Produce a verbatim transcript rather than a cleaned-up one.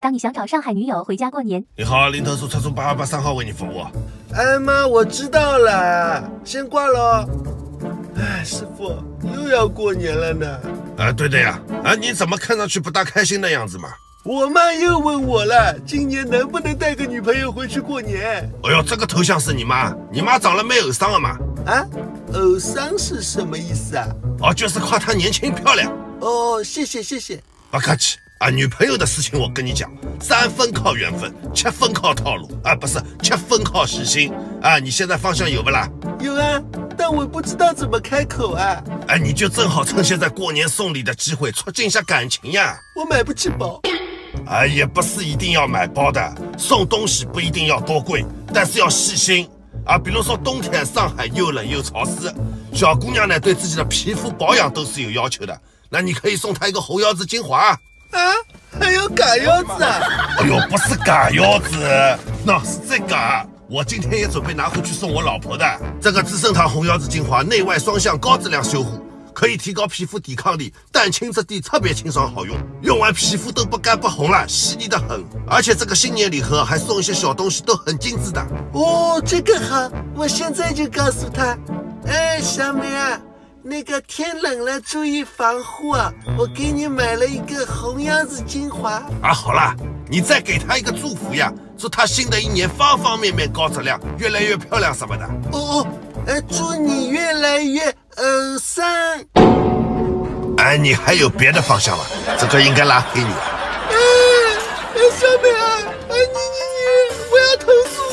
当你想找上海女友回家过年。 你好，林特叔车主八二八三号为你服务。 哎妈，我知道了，先挂喽。哎，师傅又要过年了呢。 啊，对的呀。啊，你怎么看上去不大开心的样子嘛？ 我妈又问我了，今年能不能带个女朋友回去过年？ 哎呦，这个头像是你妈，你妈长了蛮偶伤的嘛。 啊，偶伤是什么意思啊？ 哦，就是夸她年轻漂亮。 哦，谢谢谢谢。 不客气啊，女朋友的事情我跟你讲，三分靠缘分，七分靠套路啊，不是七分靠细心啊。你现在方向有不啦？ 有啊，但我不知道怎么开口啊。 哎，你就正好趁现在过年送礼的机会，促进一下感情呀。 我买不起包。 哎，也不是一定要买包的，送东西不一定要多贵，但是要细心啊。比如说冬天上海又冷又潮湿，小姑娘呢对自己的皮肤保养都是有要求的，那你可以送她一个红腰子精华啊， 还有嘎腰子啊？ 哎呦，不是嘎腰子，那是这个，我今天也准备拿回去送我老婆的。这个资生堂红腰子精华，内外双向高质量修护，可以提高皮肤抵抗力，淡青质地特别清爽好用，用完皮肤都不干不红了，细腻的很。而且这个新年礼盒还送一些小东西，都很精致的。 哦，这个好，我现在就告诉他。哎，小美啊，那个天冷了注意防护啊，我给你买了一个红腰子精华。 啊，好啦，你再给她一个祝福呀，祝她新的一年方方面面高质量，越来越漂亮什么的。 哦哦，呃，祝你越来越偶伤。 哎，你还有别的方向吗？这个应该拉黑你。 哎，小美啊，哎你你你，我要投诉。